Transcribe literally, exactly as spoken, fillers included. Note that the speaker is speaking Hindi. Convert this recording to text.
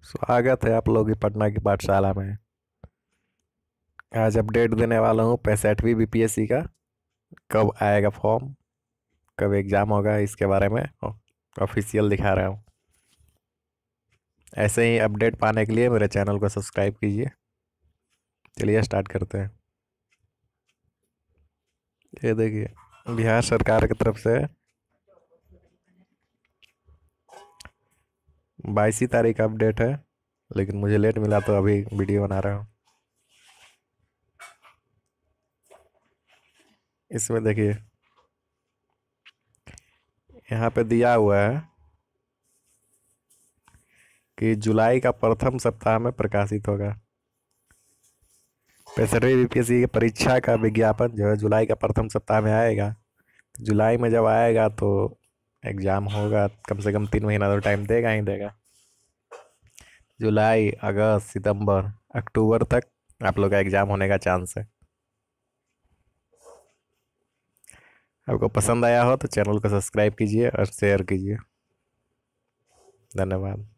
स्वागत है आप लोग की पटना की पाठशाला में। आज अपडेट देने वाला हूँ पैंसठवीं बीपीएससी का। कब आएगा फॉर्म, कब एग्ज़ाम होगा, इसके बारे में ऑफिशियल दिखा रहा हूँ। ऐसे ही अपडेट पाने के लिए मेरे चैनल को सब्सक्राइब कीजिए। चलिए स्टार्ट करते हैं। ये देखिए, बिहार सरकार की तरफ से बाईसी तारीख का अपडेट है, लेकिन मुझे लेट मिला तो अभी वीडियो बना रहा हूँ। इसमें देखिए, यहाँ पे दिया हुआ है कि जुलाई का प्रथम सप्ताह में प्रकाशित होगा। पैंसठवीं बीपीएससी की परीक्षा का विज्ञापन जो है जुलाई का प्रथम सप्ताह में आएगा। जुलाई में जब आएगा तो एग्ज़ाम होगा। कम से कम तीन महीना तो टाइम देगा ही देगा। जुलाई, अगस्त, सितंबर, अक्टूबर तक आप लोग का एग्ज़ाम होने का चांस है। आपको पसंद आया हो तो चैनल को सब्सक्राइब कीजिए और शेयर कीजिए। धन्यवाद।